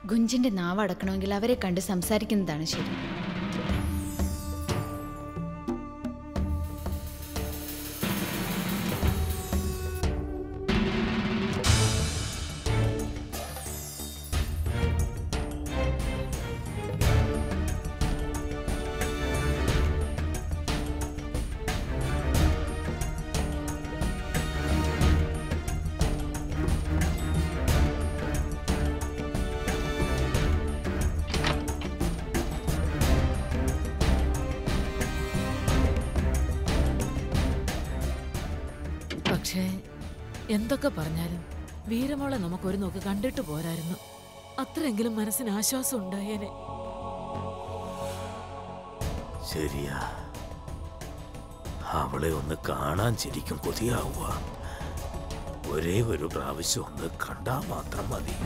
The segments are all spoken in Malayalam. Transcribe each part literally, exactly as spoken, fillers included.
ഗുഞ്ചിന്റെ നാവ് അടക്കണമെങ്കിൽ അവരെ കണ്ട് സംസാരിക്കുന്നതാണ് ശരി. പക്ഷേ എന്തൊക്കെ പറഞ്ഞാലും വീരമോളെ നമുക്കൊരു നോക്ക് കണ്ടിട്ട് പോരായിരുന്നു. അത്രയെങ്കിലും മനസ്സിന് ആശ്വാസം ഉണ്ടായേനെ. ശരിയാ, അവളെ ഒന്ന് കാണാൻ ശരിക്കും കൊതിയാവുക. ഒരേ ഒരു പ്രാവശ്യം ഒന്ന് കണ്ടാൽ മാത്രം മതി.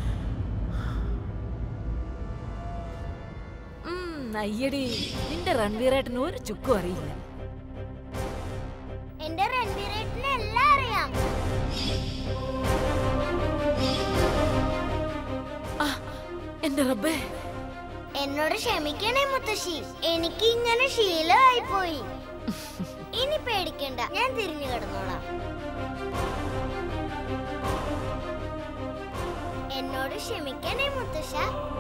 അയ്യടി, നിന്റെ രൺവീരേട്ടന് ഒരു ചുക്കും അറിയില്ല. എന്റെ രൺവീരേട്ടന് എല്ലാം അറിയാം. എന്റെ റബ്ബേ, എന്നോട് ക്ഷമിക്കണേ മുത്തശ്ശി, എനിക്ക് ഇങ്ങനെ ശീലമായി പോയി. ഇനി പേടിക്കണ്ട, ഞാൻ തിരിഞ്ഞു കിടന്നോളാം. എന്നോട് ക്ഷമിക്കണേ മുത്തശ്ശ.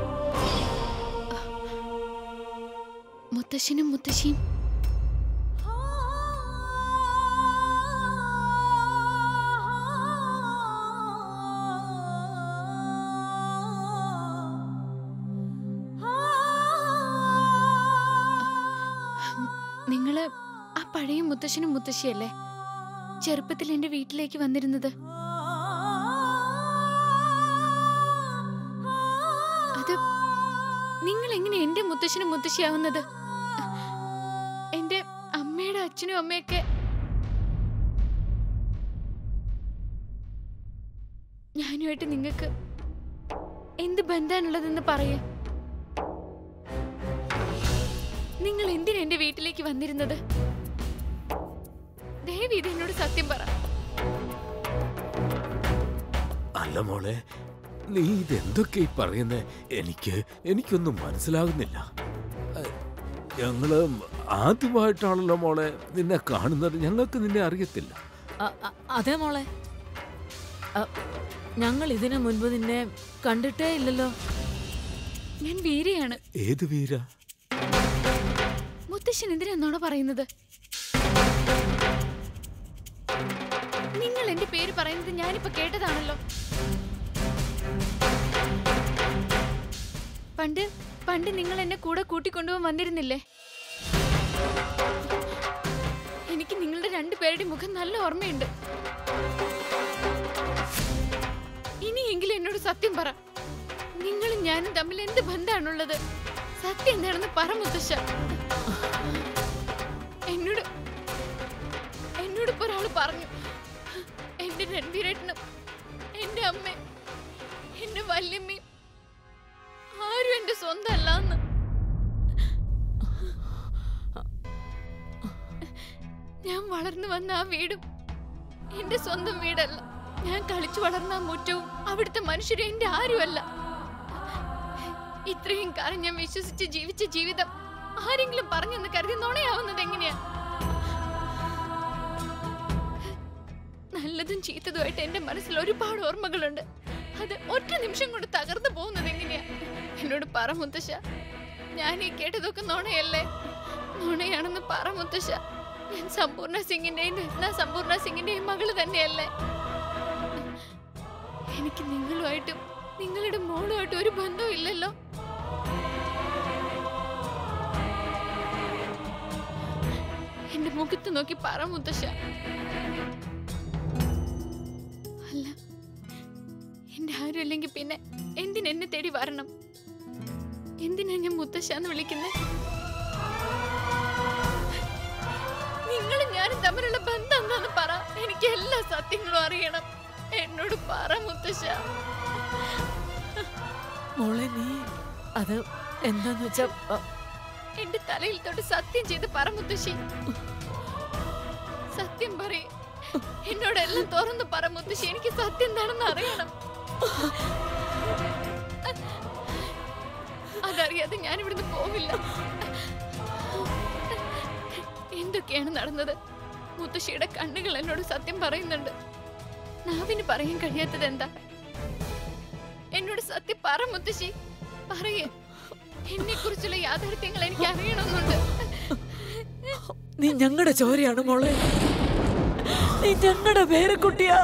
മുത്തശ്ശനും മുത്തശ്ശിയും നിങ്ങള് ആ പഴയ മുത്തശ്ശനും മുത്തശ്ശിയല്ലേ ചെറുപ്പത്തിൽ എന്റെ വീട്ടിലേക്ക് വന്നിരുന്നത്? അത് നിങ്ങൾ എങ്ങനെ എന്റെ മുത്തശ്ശനും മുത്തശ്ശിയാവുന്നത്? എന്റെ അമ്മയുടെ അച്ഛനും അമ്മയൊക്കെ ഞാനുമായിട്ട് നിങ്ങൾക്ക് എന്ത് ബന്ധാനുള്ളതെന്ന് പറയേ. നിങ്ങൾ എന്തിനാ എന്റെ വീട്ടിലേക്ക് വന്നിരുന്നത്? ദേവി ഇത് എന്നോട് സത്യം പറ. അല്ല മോളെ, നീ ഇതെന്തൊക്കെ പറയുന്നേ? എനിക്ക് എനിക്കൊന്നും മനസ്സിലാകുന്നില്ല. ഞങ്ങള് ആദ്യമായിട്ടാണല്ലോ മോളെ നിന്നെ കാണുന്നത്. ഞങ്ങൾക്ക് നിന്നെ അറിയത്തില്ല. അതെ മോളെ, ഞങ്ങൾ ഇതിനു മുൻപ് നിന്നെ കണ്ടിട്ടേ ഇല്ലല്ലോ. ഞാൻ വീരയാണ്. ഏത് വീര? മുത്തശ്ശൻ എന്തിനാണോ പറയുന്നത്? നിങ്ങൾ എന്റെ പേര് പറയുന്നത് ഞാനിപ്പോ കേട്ടതാണല്ലോ. പണ്ട് പണ്ട് നിങ്ങൾ എന്നെ കൂടെ കൂട്ടിക്കൊണ്ടുപോകാൻ വന്നിരുന്നില്ലേ? എനിക്ക് നിങ്ങളുടെ രണ്ടുപേരുടെ മുഖം നല്ല ഓർമ്മയുണ്ട്. ഇനിയെങ്കിലും എന്നോട് സത്യം പറ. നിങ്ങളും ഞാനും തമ്മിൽ എന്ത് ബന്ധമാണുള്ളത്? സത്യം എന്താണെന്ന് പറ മുത്തശ്ശ. എന്നോട് എന്നോട് ഇപ്പൊ ഒരാള് പറഞ്ഞു, എന്റെ രൺവീരേട്ടനും എന്റെ അമ്മയും എന്റെ വല്യമ്മയും ആരും എന്റെ സ്വന്തം അല്ലാന്ന്. ഞാൻ വളർന്നു വന്ന ആ വീടും എന്റെ സ്വന്തം വീടല്ല. ഞാൻ കളിച്ചു വളർന്ന ആ മുറ്റവും അവിടുത്തെ മനുഷ്യരും എന്റെ ആരുമല്ല. ഇത്രയും കാലം ഞാൻ വിശ്വസിച്ച് ജീവിച്ച ജീവിതം ആരെങ്കിലും പറഞ്ഞെന്ന് കരുതി നുണയാവുന്നത് എങ്ങനെയാ? നല്ലതും ചീത്തതുമായിട്ട് എന്റെ മനസ്സിൽ ഒരുപാട് ഓർമ്മകളുണ്ട്. അത് ഒറ്റ നിമിഷം കൊണ്ട് തകർന്നു പോകുന്നത് എങ്ങനെയാ? എന്നോട് പറ മുത്തശ്ശ. ഞാൻ ഈ കേട്ടതൊക്കെ നുണയല്ലേ? നുണയാണെന്ന് പറ മുത്തശ്ശ. ഞാൻ സമ്പൂർണ്ണ സിംഗിന്റെയും രത്ന സമ്പൂർണ്ണ സിംഗിന്റെയും മകള് തന്നെയല്ലേ? എനിക്ക് നിങ്ങളുമായിട്ടും നിങ്ങളുടെ മോളുമായിട്ടും ഒരു ബന്ധവും ഇല്ലല്ലോ. എന്റെ മുഖത്ത് നോക്കി പറ മുത്തശ്ശ. അല്ല, എന്റെ ആരും അല്ലെങ്കിൽ പിന്നെ എന്തിനാ എന്നെ തേടി വരണം? എന്തിനാ ഞാൻ മുത്തശ്ശാന്ന് വിളിക്കുന്നത്? നിങ്ങളും ഞാനും തമ്മിലുള്ള ബന്ധം എന്താന്ന് പറ. എനിക്ക് എല്ലാ സത്യങ്ങളും അറിയണം. എന്നോട് പറ മുത്തശ്ശ. മോളെ, നീ അത് എന്താന്ന് വെച്ചാ എന്റെ തലയിൽ തൊട്ട് സത്യം ചെയ്ത് പറ മുത്തശ്ശി. സത്യം പറയേ. എന്നോടെല്ലാം തുറന്ന് പറ മുത്തശ്ശി. എനിക്ക് സത്യം എന്താണെന്ന് അറിയണം. അറിയാതെ ഞാൻ ഇവിടുന്ന് പോവില്ല. എന്തൊക്കെയാണ് നടന്നത്? മുത്തശ്ശിയുടെ കണ്ണുകൾ എന്നോട് സത്യം പറയുന്നുണ്ട്. നാവിന് പറയാൻ കഴിയാത്തത് എന്താ? എന്നോട് സത്യം പറ മുത്തശ്ശി, പറയേ. എന്നെ കുറിച്ചുള്ള യാഥാർത്ഥ്യങ്ങൾ എനിക്ക് അറിയണമെന്നുണ്ട്. നീ ഞങ്ങളുടെ ചോരയാണ് മോളെ, നീ ഞങ്ങളുടെ പേരക്കുട്ടിയാ.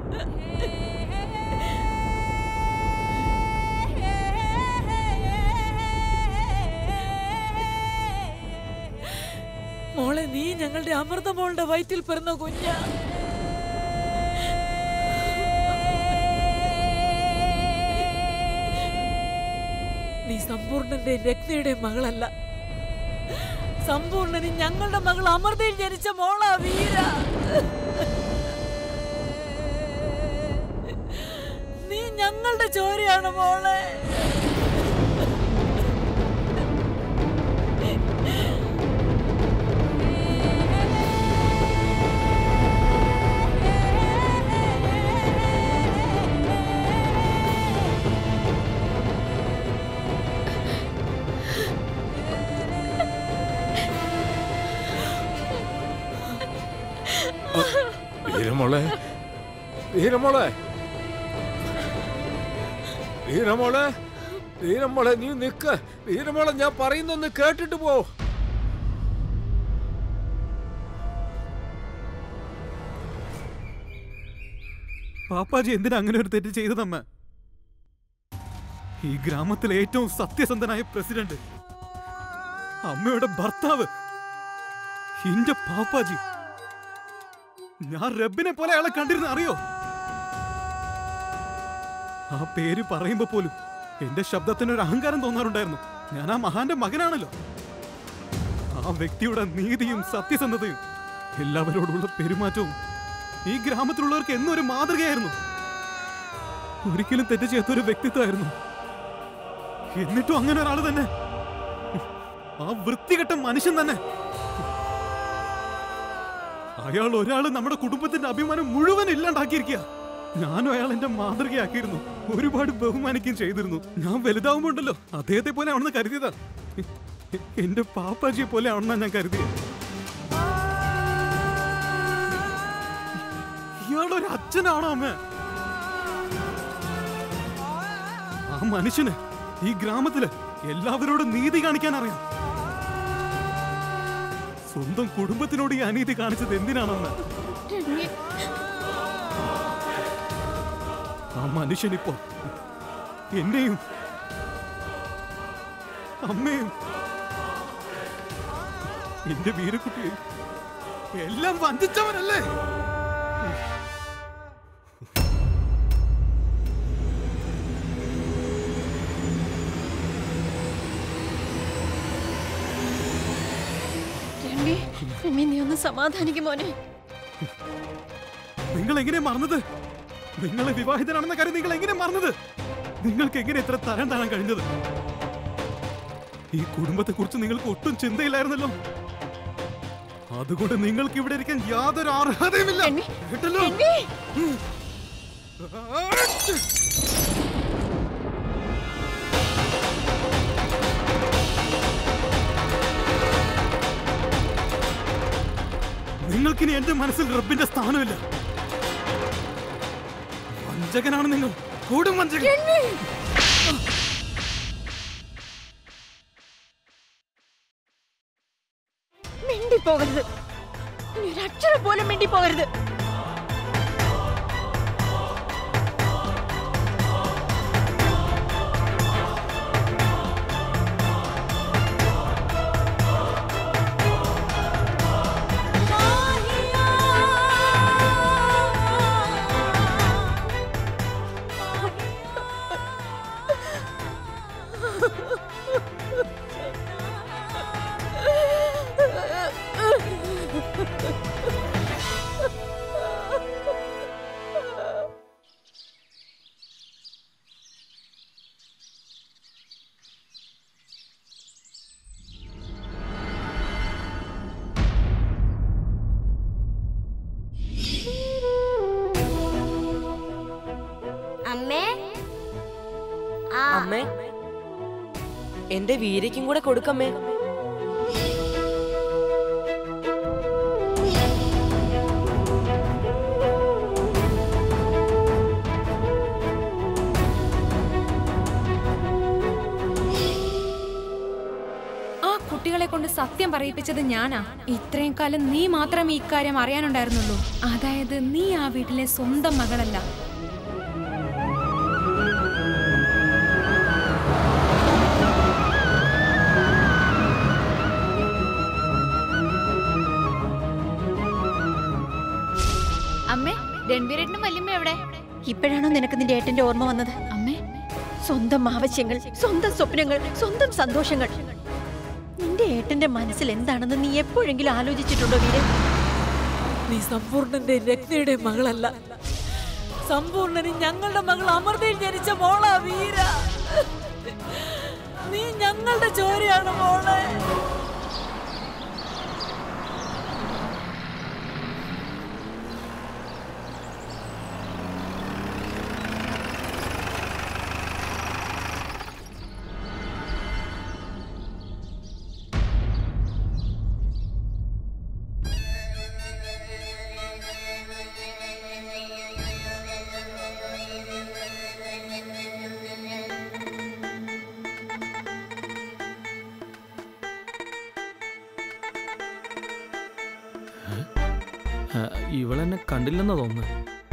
മോളെ, നീ ഞങ്ങളുടെ അമൃത മോളുടെ വയറ്റിൽ പിറന്ന കുഞ്ഞ. നീ സമ്പൂർണ്ണന്റെ രത്നയുടെ മകളല്ല, സമ്പൂർണ്ണന് ഞങ്ങളുടെ മകൾ അമൃതയിൽ ജനിച്ച മോളാ വീര. നീ ഞങ്ങളുടെ ചോരയാണ് മോളെ. വീരമോളെ, വീരമോളെ, വീരമോളെ, വീരമോളെ, നീ നിക്ക്. വീരമോളെ, ഞാൻ പറയുന്നൊന്ന് കേട്ടിട്ട് പോ. പാപ്പാജി എന്തിനാ അങ്ങനെ ഒരു തെറ്റ് ചെയ്തതമ്മ? ഈ ഗ്രാമത്തിലെ ഏറ്റവും സത്യസന്ധനായ പ്രസിഡന്റ്, അമ്മയുടെ ഭർത്താവ്, എന്റെ പാപ്പാജി. ഞാൻ റബ്ബിനെ പോലെ അയാളെ കണ്ടിരുന്ന അറിയോ? ആ പേര് പറയുമ്പോ പോലും എന്റെ ശബ്ദത്തിന് ഒരു അഹങ്കാരം തോന്നാറുണ്ടായിരുന്നു. ഞാൻ ആ മഹാന്റെ മകനാണല്ലോ. ആ വ്യക്തിയുടെ നീതിയും സത്യസന്ധതയും എല്ലാവരോടുള്ള പെരുമാറ്റവും ഈ ഗ്രാമത്തിലുള്ളവർക്ക് എന്നും ഒരു മാതൃകയായിരുന്നു. ഒരിക്കലും തെറ്റ് ചെയ്യാത്തൊരു വ്യക്തിത്വമായിരുന്നു. എന്നിട്ടും അങ്ങനെ ഒരാൾ തന്നെ, ആ വൃത്തികെട്ട മനുഷ്യൻ തന്നെ, അയാൾ ഒരാൾ നമ്മുടെ കുടുംബത്തിന്റെ അഭിമാനം മുഴുവൻ ഇല്ലാണ്ടാക്കിയിരിക്കുക. ഞാനും അയാൾ എന്റെ മാതൃകയാക്കിയിരുന്നു, ഒരുപാട് ബഹുമാനിക്കുകയും ചെയ്തിരുന്നു. ഞാൻ വലുതാവുമ്പോണ്ടല്ലോ അദ്ദേഹത്തെ പോലെ ആണെന്ന് കരുതിയതാ. എന്റെ പാപ്പാജിയെ പോലെ ആണെന്നാ ഞാൻ കരുതിയത്. ഇയാളൊരു അച്ഛനാണോ അമ്മ? ആ മനുഷ്യന് ഈ ഗ്രാമത്തില് എല്ലാവരോടും നീതി കാണിക്കാൻ അറിയാം. സ്വന്തം കുടുംബത്തിനോട് ഈ അനീതി കാണിച്ചത് എന്തിനാണെന്ന് ആ മനുഷ്യനിപ്പോ എന്നെയും അമ്മയും എന്റെ വീരക്കുട്ടിയെയും എല്ലാം വഞ്ചിച്ചവനല്ലേ? നീ ഒന്ന് സമാധാനിക്കും മോനെ. നിങ്ങൾ എങ്ങനെ മറന്നത്? നിങ്ങൾ വിവാഹിതനാണെന്ന കാര്യം നിങ്ങൾ എങ്ങനെ മറന്നത്? നിങ്ങൾക്ക് എങ്ങനെ ഇത്ര തരം താഴാൻ കഴിഞ്ഞത്? ഈ കുടുംബത്തെ കുറിച്ച് നിങ്ങൾക്ക് ഒട്ടും ചിന്തയില്ലായിരുന്നല്ലോ. അതുകൊണ്ട് നിങ്ങൾക്ക് ഇവിടെ ഇരിക്കാൻ യാതൊരു അർഹതയുമില്ല. കേട്ടല്ലോ? നിങ്ങൾക്കിനി എന്റെ മനസ്സിൽ റബ്ബിന്റെ സ്ഥാനമില്ല. വഞ്ചകനാണ് നിങ്ങൾ, കൊടും വഞ്ചകൻ. മിണ്ടി പോകരുത്, ഇനി ഒരു അക്ഷരം പോലും മിണ്ടി പോകരുത്. അമ്മേ, ആ അമ്മേ, എന്റെ വീരയ്ക്കും കൂടെ കൊടുക്കമ്മേ. കുട്ടികളെ കൊണ്ട് സത്യം പറയിപ്പിച്ചത് ഞാനാ. ഇത്രയും കാലം നീ മാത്രമേ ഇക്കാര്യം അറിയാനുണ്ടായിരുന്നുള്ളൂ. അതായത് നീ ആ വീട്ടിലെ സ്വന്തം മകളല്ല. അമ്മേ, രൺവീരേട്ടനും വല്യമ്മ എവിടെ? ഇപ്പോഴാണോ നിനക്ക് നിന്റെ ഏട്ടന്റെ ഓർമ്മ വന്നത്? അമ്മേ, സ്വന്തം ആവശ്യങ്ങൾ, സ്വന്തം സ്വപ്നങ്ങൾ, സ്വന്തം സന്തോഷങ്ങൾ. നിന്റെ ഏട്ടന്റെ മനസ്സിൽ എന്താണെന്ന് നീ എപ്പോഴെങ്കിലും ആലോചിച്ചിട്ടുണ്ടോ വീര? നീ സമ്പൂർണ്ണന്റെ രത്നയുടെ മകളല്ല, സമ്പൂർണ്ണന് ഞങ്ങളുടെ മകൾ അമൃതയിൽ ജനിച്ച മോളാ വീര. നീ ഞങ്ങളുടെ ചോരയാണ് മോളെ. ഇവളെന്നെ കണ്ടില്ലെന്നാ തോന്നുന്നു.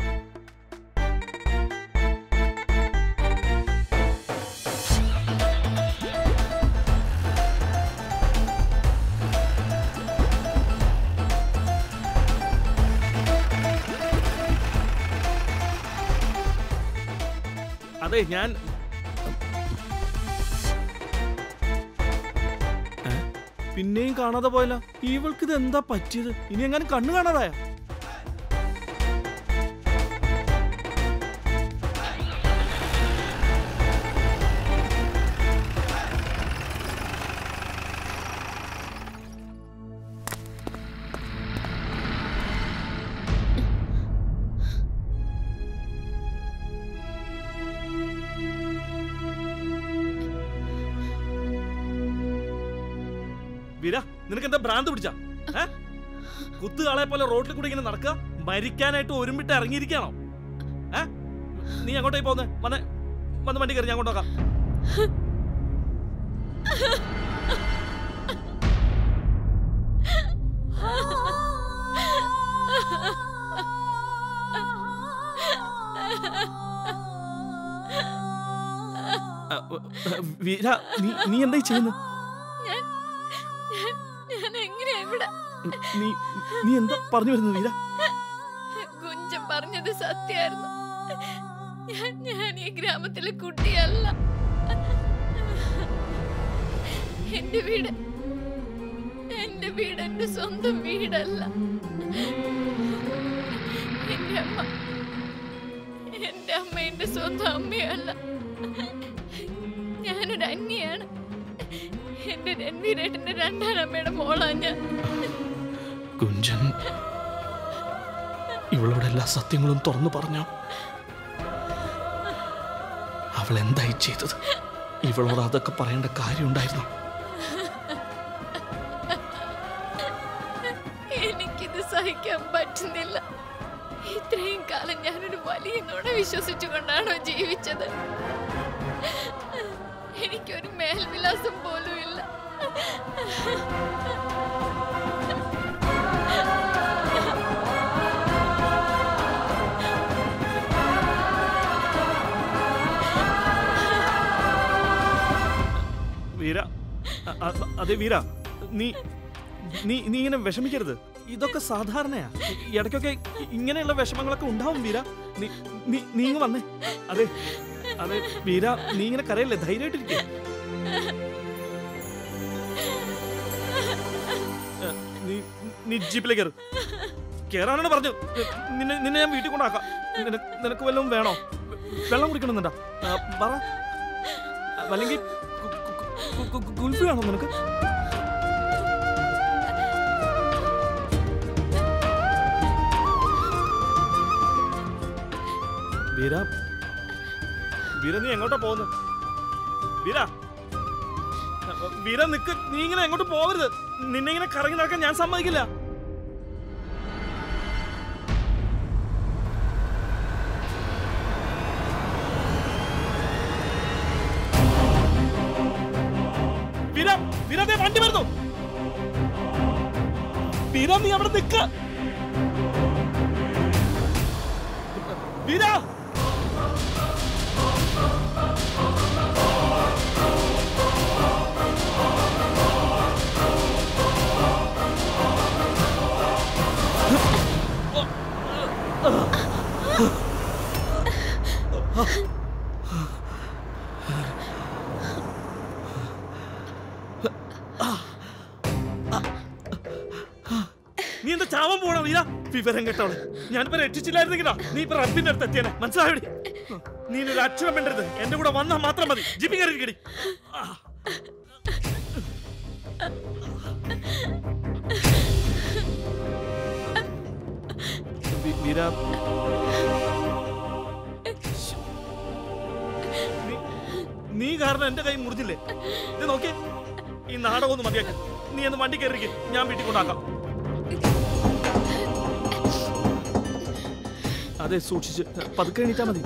അതെ, ഞാൻ പിന്നെയും കാണാതെ പോയല്ലോ. ഇവൾക്ക് ഇത് എന്താ പറ്റിയത്? ഇനി എങ്ങനെ കണ്ണു കാണാതായ? വീര, നിനക്ക് എന്താ ഭ്രാന്ത് പിടിച്ച? കുത്തുകാളെ പോലെ റോഡിൽ കൂടി ഇങ്ങനെ നടക്കുക? മരിക്കാനായിട്ട് ഒരുമിട്ട് ഇറങ്ങിയിരിക്കണോ? ഏ നീ അങ്ങോട്ടേക്ക് പോന്നെ? വന്ന് വന്ന് വണ്ടി കയറി, ഞാൻ കൊണ്ടുപോകാം. വീര, നീ നീ എന്തായി ചെയ്യുന്നത്? നീ നീ എന്താ പറഞ്ഞു വരുന്നത് വീര? കുഞ്ചൻ പറഞ്ഞത് സത്യമായിരുന്നു. ഞാൻ ഈ ഗ്രാമത്തിലെ കുട്ടിയല്ല. എന്റെ വീട് എന്റെ വീട് എന്റെ സ്വന്തം വീടല്ല. എന്റെ അമ്മ എന്റെ അമ്മ എന്റെ സ്വന്തം അമ്മയല്ല. ഞാനൊരു അന്യാണ്. എന്റെ രൺവീരേട്ടന്റെ രണ്ടാം അമ്മയുടെ മോളാ ഞാൻ. കുഞ്ചൻ ഇവളോട് എല്ലാ സത്യങ്ങളും തുറന്നു പറഞ്ഞോ? അവൾ എന്തായി ചെയ്തത്? ഇവളോട് അതൊക്കെ പറയേണ്ട കാര്യം ഉണ്ടായിരുന്നു. എനിക്കിത് സഹിക്കാൻ പറ്റുന്നില്ല. ഇത്രയും കാലം ഞാനൊരു വലിയ നുണ വിശ്വസിച്ചുകൊണ്ടാണോ ജീവിച്ചത്? എനിക്കൊരു മേൽവിലാസം പോലും ഇല്ല. വീര, അതെ വീര, നീ നീ നീ ഇങ്ങനെ വിഷമിക്കരുത്. ഇതൊക്കെ സാധാരണയാ. ഇടയ്ക്കൊക്കെ ഇങ്ങനെയുള്ള വിഷമങ്ങളൊക്കെ ഉണ്ടാവും വീര. നീ നീ നീ ഇങ്ങ് വന്നേ. അതെ അതെ വീര, നീ ഇങ്ങനെ കരയല്ലേ, ധൈര്യമായിട്ടിരിക്കേ. നീ നീ ജീപ്പിലേക്ക് കയറ്. കയറാനാണ് പറഞ്ഞു. നിന്നെ നിന്നെ ഞാൻ വീട്ടിൽ കൊണ്ടാക്കാം. നിനക്ക് വല്ലതും വേണോ? വെള്ളം കുടിക്കണമെന്നുണ്ടാ? പറ. അല്ലെങ്കിൽ കുൽഫി വേണോ നിനക്ക്? വീര, വീര നീ എങ്ങോട്ടാ പോകുന്നത്? വീര, വീര നിക്ക്, നീ ഇങ്ങനെ എങ്ങോട്ട് പോകരുത്. നിന്നെ ഇങ്ങനെ കറങ്ങി നടക്കാൻ ഞാൻ സമ്മതിക്കില്ല. വീര, വീര ദേ വണ്ടി വരുന്നു. വീര നീ അവിടെ നിക്ക. വീര നീ എന്താ ചാവാൻ പോണോ വീര? വിവരം കേട്ടോളെ, ഞാനിപ്പോ രക്ഷിച്ചില്ലായിരുന്നെങ്കിലോ നീ ഇപ്പൊ റബ്ബിന്റെ അടുത്ത് എത്തിയാനെ. മനസ്സിലായോടി? നീ ഒരു അക്ഷരം വേണ്ടരുത്, എന്റെ കൂടെ വന്നാൽ മാത്രം മതി. ജിപ്പി കയറിയിരിക്കടി. വീര, നീ കാരണം എന്റെ കൈ മുറിഞ്ഞില്ലേ? ഇത് നോക്കിയേ, ഈ നാടകം ഒന്ന് മതിയാക്ക. നീ ഒന്ന് വണ്ടി കയറിയിരിക്കെ, ഞാൻ വീട്ടിൽ കൊണ്ടാക്കാം. അതെ, സൂക്ഷിച്ച് പതുക്കെ എണീറ്റാ മതി.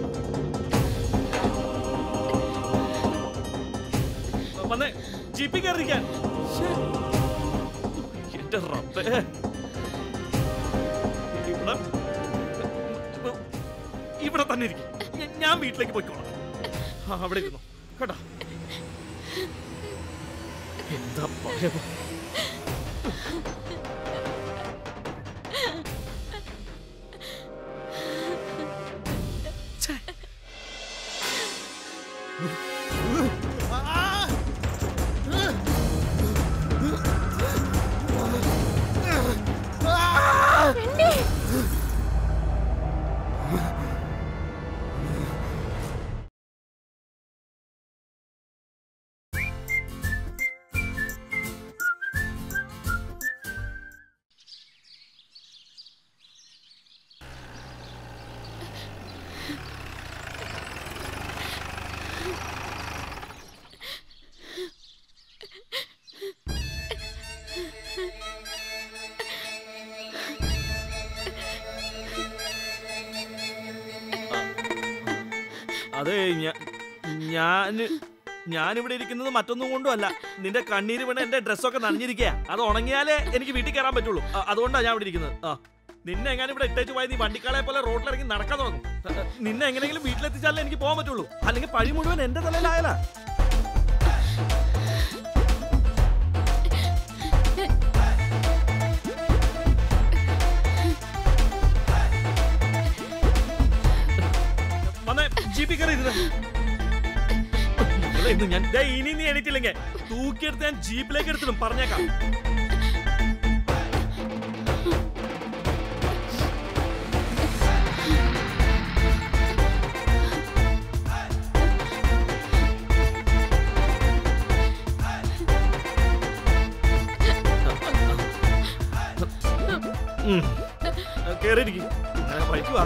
വന്നേ, ജീപ്പി കയറിയിരിക്കാൻ. എന്റെ റബ്ബേ, ഇവിടെ ഇവിടെ തന്നെ ഇരിക്കും. ഞാൻ വീട്ടിലേക്ക് പോയിക്കോളാം. അവിടെ ഇരുന്നു കേട്ടോ. എന്താ ഭയം. അതെ, ഞാൻ ഞാനിവിടെ ഇരിക്കുന്നത് മറ്റൊന്നും കൊണ്ടും അല്ല. നിന്റെ കണ്ണീര് വീണ് എന്റെ ഡ്രസ്സൊക്കെ നനഞ്ഞിരിക്കുക. അത് ഉണങ്ങിയാലേ എനിക്ക് വീട്ടിൽ കയറാൻ പറ്റുള്ളൂ. അതുകൊണ്ടാണ് ഞാൻ ഇവിടെ ഇരിക്കുന്നത്. ആ, നിന്നെ എങ്ങനെ ഇവിടെ ഇട്ടേച്ച് പോയി നീ വണ്ടിക്കാളെ പോലെ റോഡിലിറങ്ങി നടക്കാൻ തുടങ്ങും. നിന്നെ എങ്ങനെയെങ്കിലും വീട്ടിലെത്തിച്ചാലേ എനിക്ക് പോകാൻ പറ്റുള്ളൂ. അല്ലെങ്കിൽ പഴി മുഴുവൻ എന്റെ തലയിലായാലാ. ജീപ്പി കയറി ഞാൻ ഇനി നീ എണീറ്റില്ലെങ്കിൽ തൂക്കിയെടുത്ത് ഞാൻ ജീപ്പിലേക്ക് എടുത്തിടും. പറഞ്ഞേക്കാം. കേറിയിരിക്കും. പൈക്കുവാ.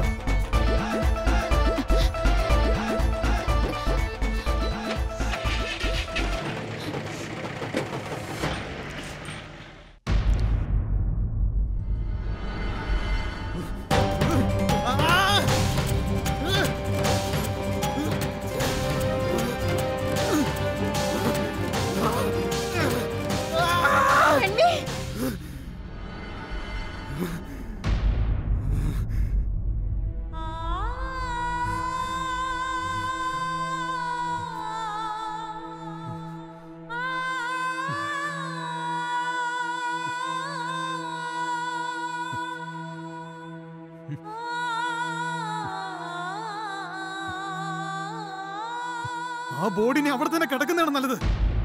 ആ ബോഡിനെ അവിടെ തന്നെ കിടക്കുന്നതാണ് നല്ലത്.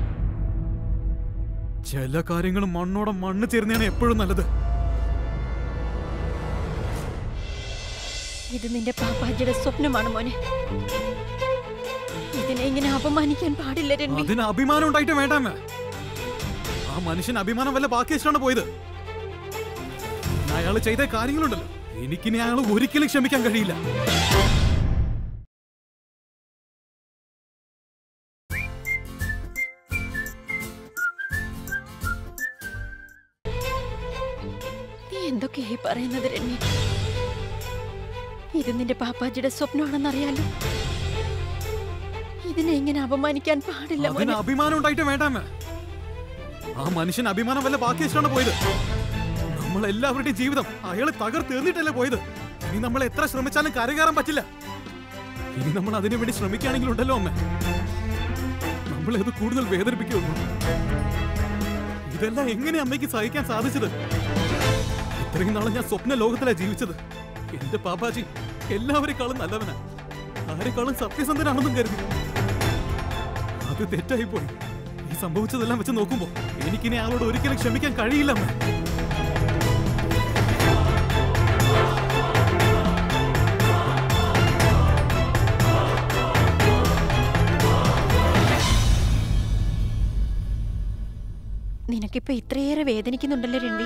ചില കാര്യങ്ങൾ മണ്ണോടെ മണ്ണ് ചേർന്നതാണ് എപ്പോഴും നല്ലത്. ഇത് നിന്റെ പാപ്പാജിയുടെ സ്വപ്നമാണ് മോനെ. ഇതിനെ ഇങ്ങനെ അപമാനിക്കാൻ പാടില്ല രൺവീർ. അതിന് അഭിമാനം ഉണ്ടായിട്ട് വേണ്ടാമേ. ആ മനുഷ്യൻ അഭിമാനം വല്ല ബാക്കി വെച്ചിട്ടാണ് പോയത്. അയാൾ ചെയ്ത കാര്യങ്ങളുണ്ടല്ലോ, എനിക്കിനി അയാൾ ഒരിക്കലും ക്ഷമിക്കാൻ കഴിയില്ല. എന്തൊക്കെയായി പറയുന്നത് രമ്യ? ഇത് നിന്റെ പാപ്പാജിയുടെ സ്വപ്നമാണെന്നറിയാലോ. ഇതിനെ ഇങ്ങനെ അപമാനിക്കാൻ പാടില്ല അതിന് മോനെ. അഭിമാനം ഉണ്ടായിട്ട് വേണ്ടാമേ. ആ മനുഷ്യൻ അഭിമാനം വല്ല ബാക്കി വെച്ചിട്ടാണ് പോയത്. നമ്മൾ എല്ലാവരുടെയും ജീവിതം അയാളെ തകർത്തെറിഞ്ഞിട്ടല്ലേ പോയത്. ഇനി നമ്മൾ എത്ര ശ്രമിച്ചാലും കരകയറാൻ പറ്റില്ല. ഇനി നമ്മൾ അതിനു വേണ്ടി ശ്രമിക്കുകയാണെങ്കിൽ ഉണ്ടല്ലോ അമ്മ, നമ്മളെ അത് കൂടുതൽ വേദനിപ്പിക്കുള്ളൂ. ഇതെല്ലാം എങ്ങനെ അമ്മയ്ക്ക് സഹിക്കാൻ സാധിച്ചത്? ഇത്രയും നാളെ ഞാൻ സ്വപ്ന ലോകത്തിലാ ജീവിച്ചത്. എന്റെ പാപ്പാജി എല്ലാവരെക്കാളും നല്ലവനാ, ആരെക്കാളും സത്യസന്ധനാണെന്നും കരുതി. അത് തെറ്റായി പോയി. ഈ സംഭവിച്ചതെല്ലാം വെച്ച് നോക്കുമ്പോ എനിക്കിനി ആളോട് ഒരിക്കലും ക്ഷമിക്കാൻ കഴിയില്ല അമ്മ. നിനക്കിപ്പോ ഇത്രയേറെ വേദനിക്കുന്നുണ്ടല്ലോ രൺവി.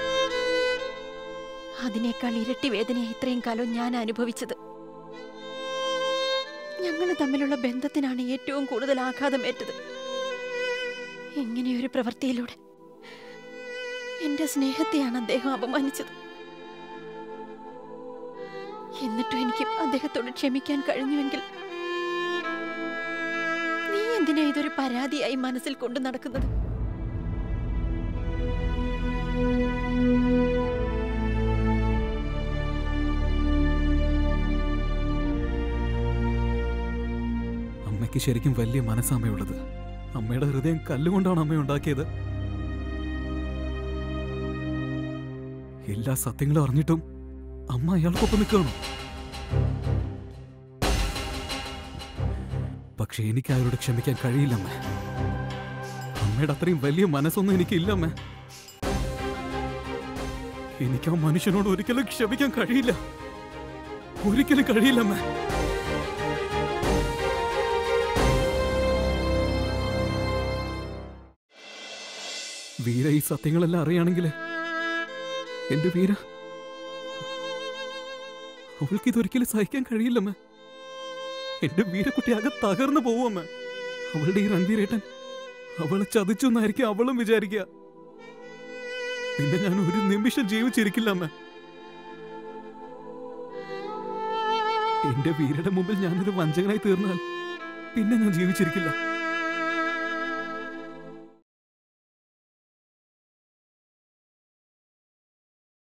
അതിനേക്കാൾ ഇരട്ടി വേദനയായി ഇത്രയും കാലം ഞാൻ അനുഭവിച്ചത്. ഞങ്ങൾ തമ്മിലുള്ള ബന്ധത്തിനാണ് ഏറ്റവും കൂടുതൽ ആഘാതമേറ്റത്. ഇങ്ങനെയൊരു പ്രവൃത്തിയിലൂടെ എന്റെ സ്നേഹത്തെയാണ് അദ്ദേഹം അപമാനിച്ചത്. എന്നിട്ടും എനിക്ക് അദ്ദേഹത്തോട് ക്ഷമിക്കാൻ കഴിഞ്ഞുവെങ്കിൽ നീ എന്തിനാ ഇതൊരു പരാതിയായി മനസ്സിൽ കൊണ്ടു നടക്കുന്നത്? അമ്മയ്ക്ക് ശരിക്കും വലിയ മനസ്സമ്മയുള്ളത്. അമ്മയുടെ ഹൃദയം കല്ലുകൊണ്ടാണ് അമ്മ ഉണ്ടാക്കിയത്. എല്ലാ സത്യങ്ങളും അറിഞ്ഞിട്ടും അമ്മ അയാൾക്കൊപ്പം നിൽക്കണം. പക്ഷെ എനിക്ക് അയാളോട് ക്ഷമിക്കാൻ കഴിയില്ല അമ്മ. അമ്മയുടെ അത്രയും വലിയ മനസ്സൊന്നും എനിക്കില്ല അമ്മ. എനിക്ക് ആ മനുഷ്യനോട് ഒരിക്കലും ക്ഷമിക്കാൻ കഴിയില്ല, ഒരിക്കലും കഴിയില്ല അമ്മ. വീര ഈ സത്യങ്ങളെല്ലാം അറിയാണെങ്കിൽ എന്റെ വീര അവൾക്ക് ഇതൊരിക്കലും സഹിക്കാൻ കഴിയില്ലമ്മ. എന്റെ വീരക്കുട്ടി ആകെ തകർന്നു പോവുമ്മ. അവളുടെ ഈ രൺവീരേട്ടൻ അവളെ ചതിച്ചു എന്നായിരിക്കും അവളും വിചാരിക്കുക. പിന്നെ ഞാൻ ഒരു നിമിഷം ജീവിച്ചിരിക്കില്ല അമ്മ. എന്റെ വീരയുടെ മുമ്പിൽ ഞാനൊരു വഞ്ചകനായി തീർന്നാൽ പിന്നെ ഞാൻ ജീവിച്ചിരിക്കില്ല.